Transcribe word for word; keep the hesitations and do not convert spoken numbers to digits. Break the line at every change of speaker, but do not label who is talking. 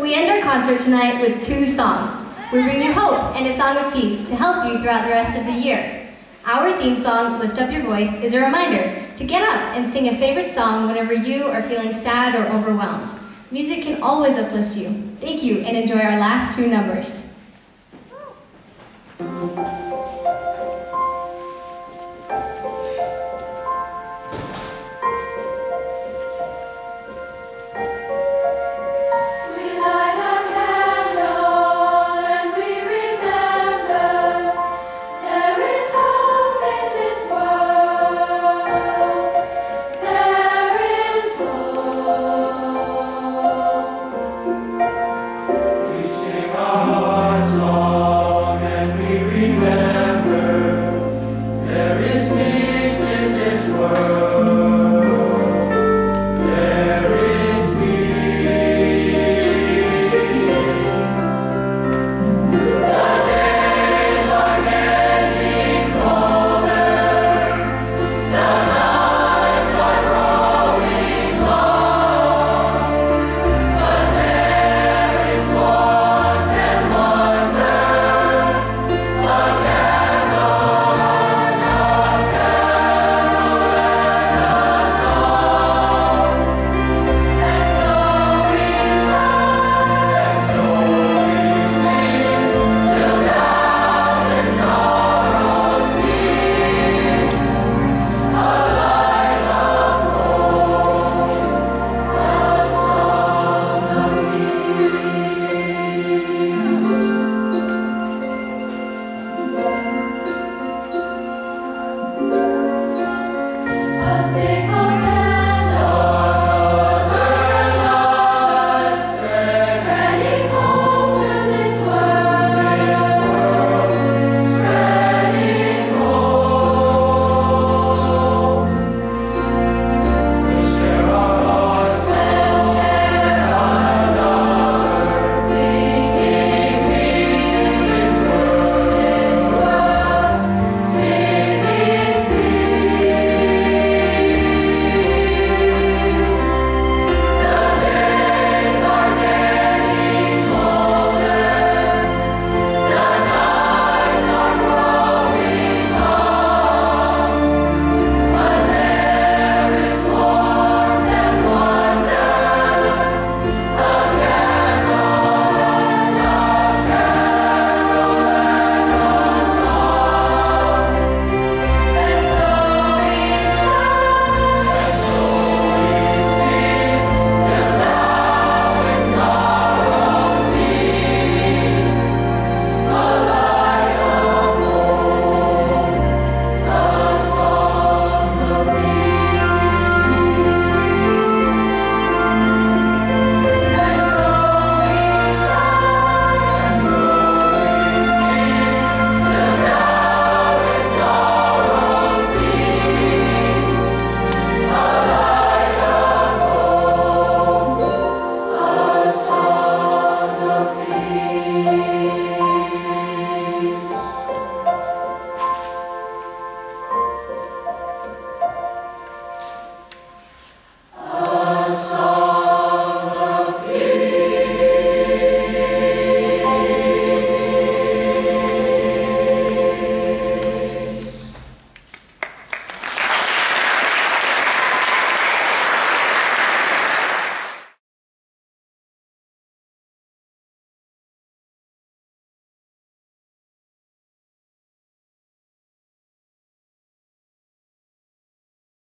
we end our concert tonight with two songs. We bring you hope and a song of peace to help you throughout the rest of the year. Our theme song, Lift Up Your Voice, is a reminder to get up and sing a favorite song whenever you are feeling sad or overwhelmed. Music can always uplift you. Thank you, and enjoy our last two numbers.